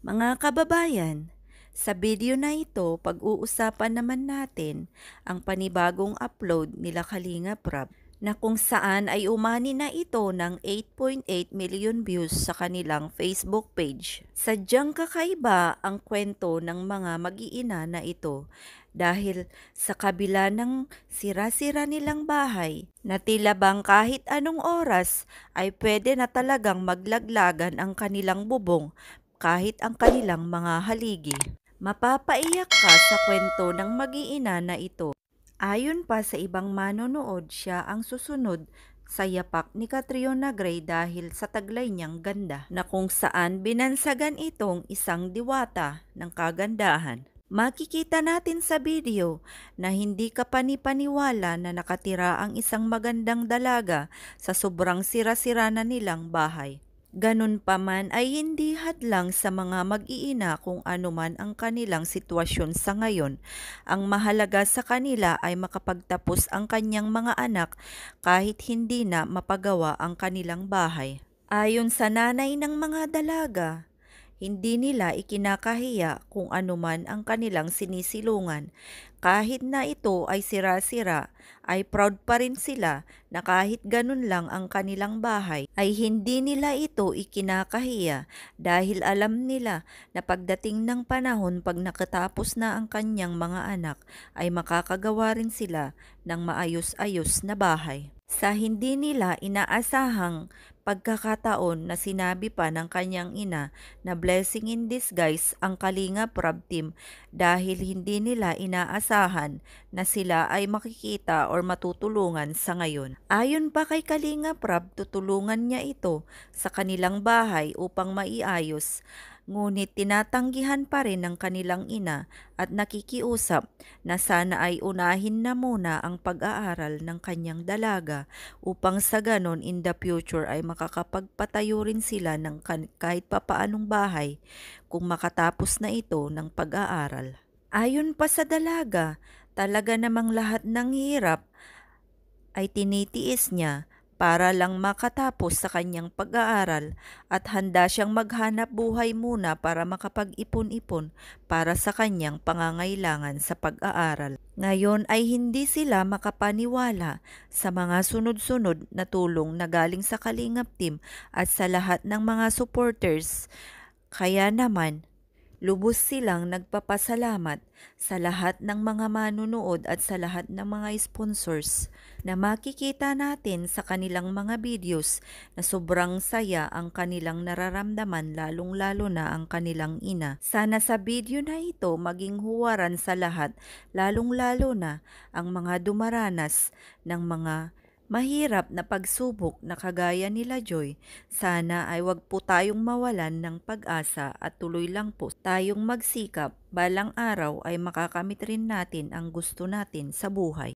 Mga kababayan, sa video na ito, pag-uusapan naman natin ang panibagong upload nila Kalinga Prab na kung saan ay umani na ito ng 8.8 million views sa kanilang Facebook page. Sadyang kakaiba ang kwento ng mga mag-iina na ito dahil sa kabila ng sira-sira nilang bahay na tila bang kahit anong oras ay pwede na talagang maglaglagan ang kanilang bubong kahit ang kanilang mga haligi. Mapapaiyak ka sa kwento ng mag-iina na ito. Ayon pa sa ibang manonood, siya ang susunod sa yapak ni Catriona Gray dahil sa taglay niyang ganda na kung saan binansagan itong isang diwata ng kagandahan. Makikita natin sa video na hindi ka panipaniwala na nakatira ang isang magandang dalaga sa sobrang sira-sira na nilang bahay. Ganun pa man ay hindi hadlang sa mga mag-iina kung ano man ang kanilang sitwasyon sa ngayon. Ang mahalaga sa kanila ay makapagtapos ang kanyang mga anak kahit hindi na mapagawa ang kanilang bahay. Ayon sa nanay ng mga dalaga, hindi nila ikinakahiya kung anuman ang kanilang sinisilungan. Kahit na ito ay sira-sira, ay proud pa rin sila na kahit ganun lang ang kanilang bahay, ay hindi nila ito ikinakahiya dahil alam nila na pagdating ng panahon pag nakatapos na ang kanyang mga anak, ay makakagawa rin sila ng maayos-ayos na bahay. Sa hindi nila inaasahang pagkakataon na sinabi pa ng kanyang ina na blessing in disguise ang Kalinga Prab team dahil hindi nila inaasahan na sila ay makikita or matutulungan sa ngayon. Ayon pa kay Kalinga Prab, tutulungan niya ito sa kanilang bahay upang maiayos. Ngunit tinatanggihan pa rin ng kanilang ina at nakikiusap na sana ay unahin na muna ang pag-aaral ng kanyang dalaga upang sa ganon in the future ay makakapagpatayo rin sila ng kahit papaanong bahay kung makatapos na ito ng pag-aaral. Ayon pa sa dalaga, talaga namang lahat ng hirap ay tinitiis niya para lang makatapos sa kanyang pag-aaral at handa siyang maghanap buhay muna para makapag-ipon-ipon para sa kanyang pangangailangan sa pag-aaral. Ngayon ay hindi sila makapaniwala sa mga sunod-sunod na tulong na galing sa Kalingap team at sa lahat ng mga supporters. Kaya naman, lubos silang nagpapasalamat sa lahat ng mga manunood at sa lahat ng mga sponsors na makikita natin sa kanilang mga videos na sobrang saya ang kanilang nararamdaman lalong-lalo na ang kanilang ina. Sana sa video na ito maging huwaran sa lahat lalong-lalo na ang mga dumaranas ng mga mahirap na pagsubok na kagaya nila Joy. Sana ay wag po tayong mawalan ng pag-asa at tuloy lang po tayong magsikap. Balang araw ay makakamit rin natin ang gusto natin sa buhay.